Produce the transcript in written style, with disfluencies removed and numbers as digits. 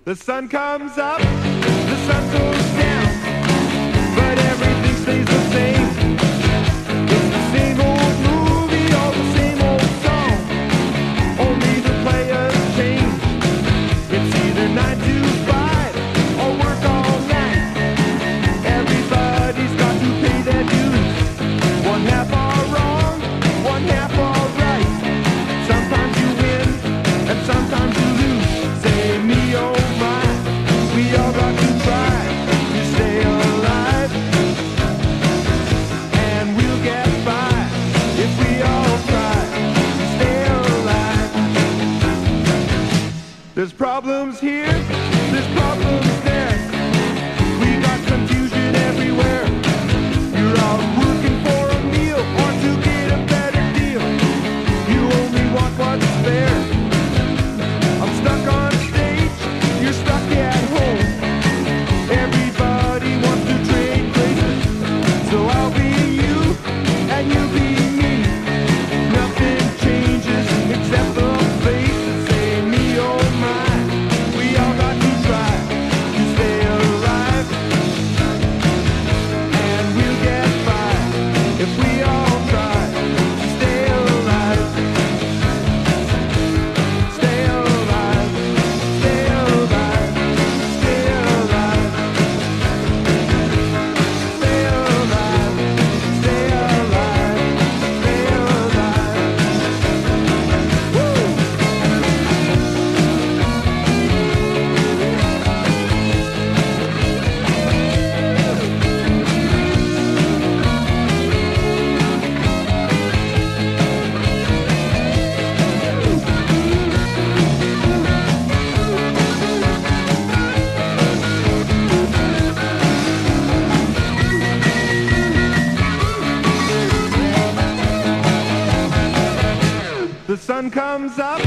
The sun comes up, the sun goes down, but everything stays the same. It's the same old movie, all the same old song, only the players change. It's either 9 to 5 or work all night. Everybody's got to pay their dues. One half are wrong, one half are right. Sometimes you win and sometimes you lose. Say me, oh my, we all got to try to stay alive, and we'll get by if we all try to stay alive. There's problems here, there's problems there. We got confusion everywhere. You're out working for a meal or to get a better deal. You only want what's fair. I'm stuck on stage, you're stuck at home. Everybody wants to trade places, so I'll be you and you be me. Nothing changes except the faces. Say me, oh my, we all got to try to stay alive, and we'll get by if we all try to stay alive. Stay alive, stay alive, stay alive, stay alive, stay alive, stay alive. Woo! The sun comes up,